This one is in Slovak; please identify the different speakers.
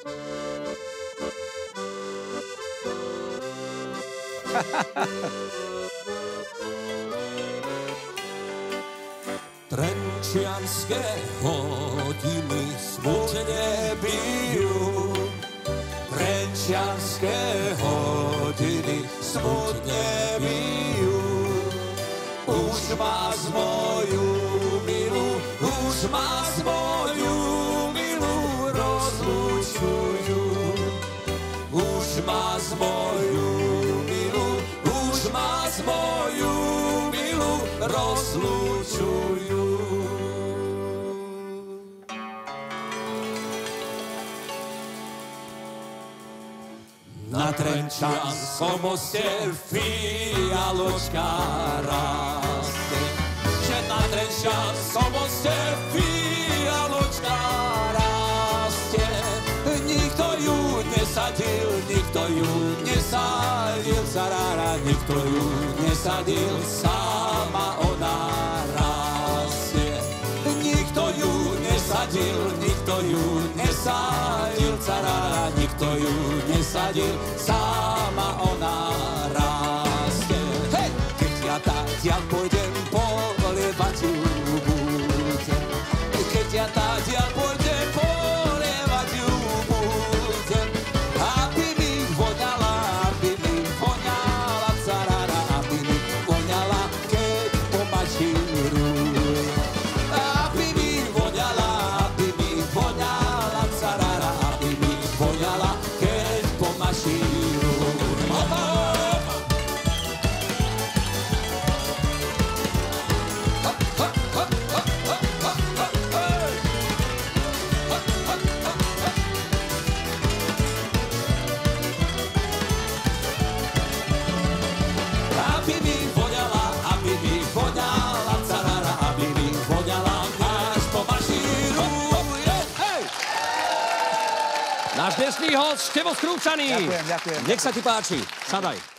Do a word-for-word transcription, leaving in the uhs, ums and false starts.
Speaker 1: Trenčianske hodiny smutne bijú. Trenčianske hodiny smutne bijú. Už ma z moju milú, už ma z moju milú rozlučujú. Už ma z moju milú, už ma z moju milú rozlučujú. Na Trenčianskom moste fialočka rastie, že na Trenčianskom moste fialočka rastie. Nikto ju nesadil, nikto ju nesadil, zarára, nikto ju nesadil, sama ona rastie. Nikto ju nesadil, nikto ju nesadil, zarára, nikto ju nesadil, sama ona rastie. Hej! Keď ja tadiaľ pôjdem, polievať ju budem. Keď ja tadiaľ pôjdem, polievať ju budem. Aby mi voňala, aby mi voňala, carára, aby mi voňala, keď pomačírujem. Aby mi voňala, aby mi voňala, carára, aby mi voňala, keď pomačírujem. Aby mi voňala, aby mi voňala, carára, aby mi voňala, až pomašíruje.
Speaker 2: Náš dnešný host, Števo Skrúpčaný.
Speaker 3: Ďakujem, ďakujem.
Speaker 2: Nech sa ti páči. Sadaj.